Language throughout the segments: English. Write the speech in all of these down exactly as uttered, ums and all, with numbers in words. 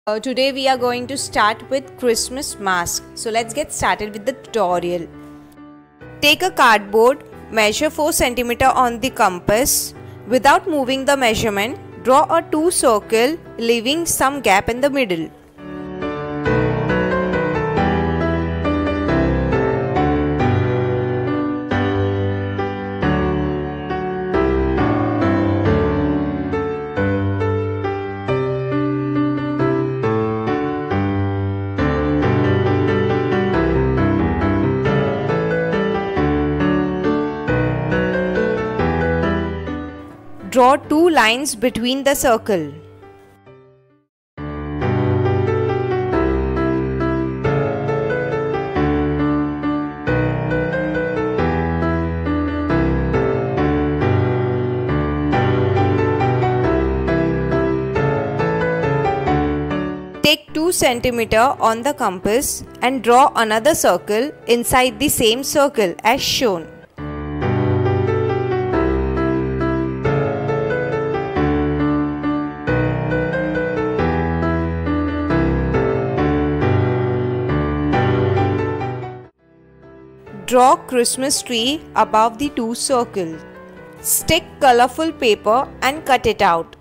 Uh, today we are going to start with Christmas mask. So let's get started with the tutorial. Take a cardboard, measure four centimeters on the compass. Without moving the measurement, draw a two circle, leaving some gap in the middle. Draw two lines between the circle. Take two centimeters on the compass and draw another circle inside the same circle as shown. Draw Christmas tree above the two circles. Stick colorful paper and cut it out.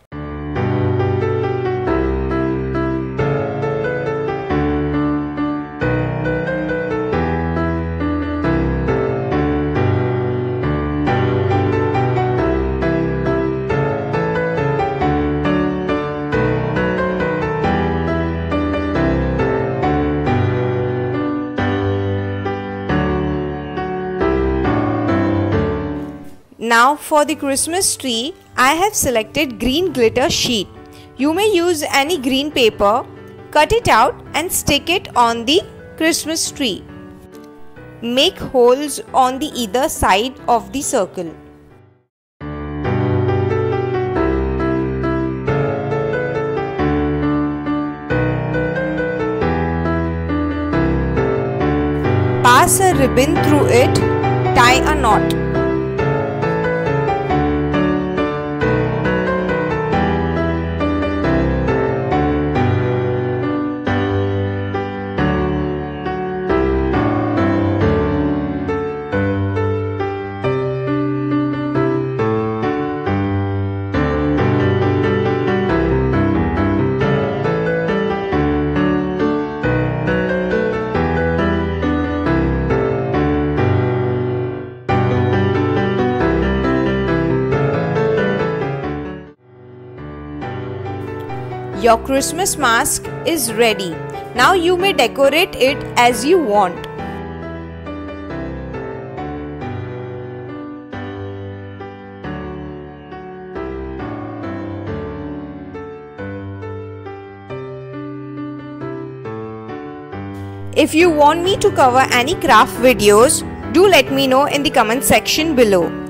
Now for the Christmas tree, I have selected green glitter sheet. You may use any green paper, cut it out and stick it on the Christmas tree. Make holes on the either side of the circle. Pass a ribbon through it, tie a knot. Your Christmas mask is ready. Now you may decorate it as you want. If you want me to cover any craft videos, do let me know in the comment section below.